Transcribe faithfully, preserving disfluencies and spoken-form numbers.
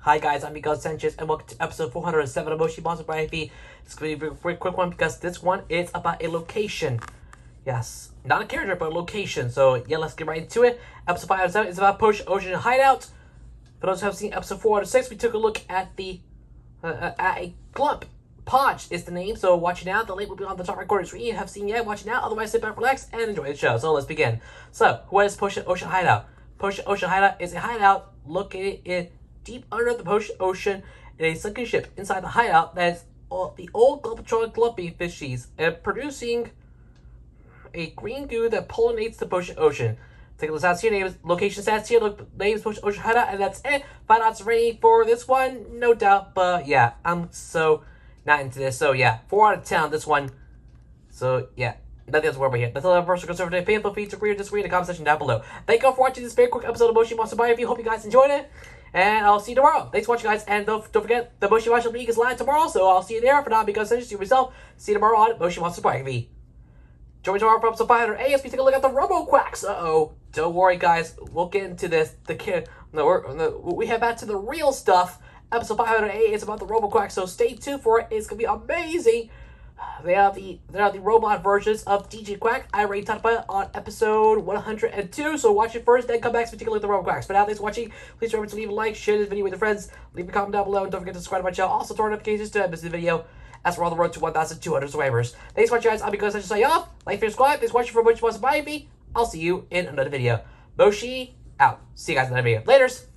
Hi guys, I'm Miguel Sanchez and welcome to episode four hundred seven of Moshi Monster by I V. It's going to be a very, very quick one because this one is about a location. Yes, not a character, but a location. So yeah, let's get right into it. Episode five hundred seven is about Potion Ocean Hideout. For those who have seen episode four hundred six, we took a look at the uh, at a clump. Podge is the name, so watch it now. The link will be on the top recording screen. You have seen yet, watch it now. Otherwise, sit back, relax, and enjoy the show. So let's begin. So, what is Potion Ocean Hideout? Potion Ocean Hideout is a hideout located in deep under the Potion Ocean in a sunken ship. Inside the hideout, that is all, the old Glumpatron Glumpy fishies, and producing a green goo that pollinates the Potion Ocean. Take a look at your name, location stats here. Look, name is Potion Ocean Hideout, and that's it. Five outs rating for this one, no doubt. But yeah, I'm so not into this. So yeah, four out of ten on this one. So yeah, nothing else to worry about here. That's all I have for conservative opinion. Feel free to agree or disagree in the comment section down below. Thank you all for watching this very quick episode of Moshi Monster by I V. Hope you guys enjoyed it. And I'll see you tomorrow. Thanks for watching, guys. And don't, don't forget, the Moshi Monster League is live tomorrow. So I'll see you there. For now, because I just you myself. See you tomorrow on Moshi Monster by I V. Join me tomorrow for episode five hundred eight as we take a look at the Robo-Quacks. Uh-oh. Don't worry, guys. We'll get into this. The kid. No, we're, no, we head back to the real stuff. Episode five hundred eight is about the Robo-Quacks, so stay tuned for it. It's going to be amazing. They have the they have the robot versions of D J Quack. I already talked about it on episode one hundred two, so watch it first, then come back to take a look at the Robo-Quacks. But now, thanks for watching. Please remember to leave a like, share this video with your friends, leave a comment down below, and don't forget to subscribe to my channel. Also, turn on notifications to miss the video as we're on the road to one thousand two hundred subscribers. Thanks for watching, guys. I'm Miguel Sanchez signing off. Like, favorite, subscribe. Thanks for watching for Moshi Monster by I V. I'll see you in another video. Moshi out. See you guys in another video. Laters.